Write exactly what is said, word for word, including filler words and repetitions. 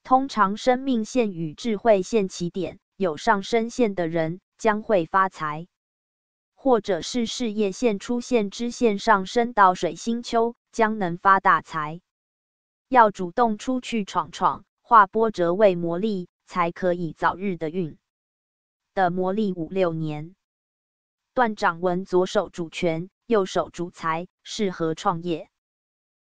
通常生命线与智慧线起点有上升线的人将会发财，或者是事业线出现支线上升到水星丘，将能发大财。要主动出去闯闯，化波折为魔力，才可以早日的运。的魔力五六年，断掌纹左手主权，右手主财，适合创业。